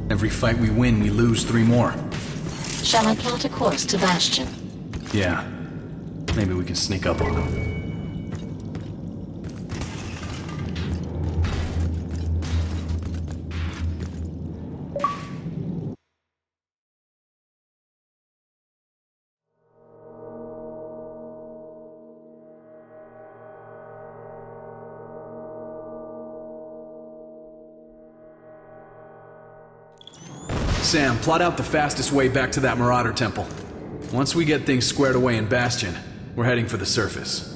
Every fight we win, we lose 3 more. Shall I plot a course to Bastion? Yeah. Maybe we can sneak up on them. Sam, plot out the fastest way back to that Marauder Temple. Once we get things squared away in Bastion, we're heading for the surface.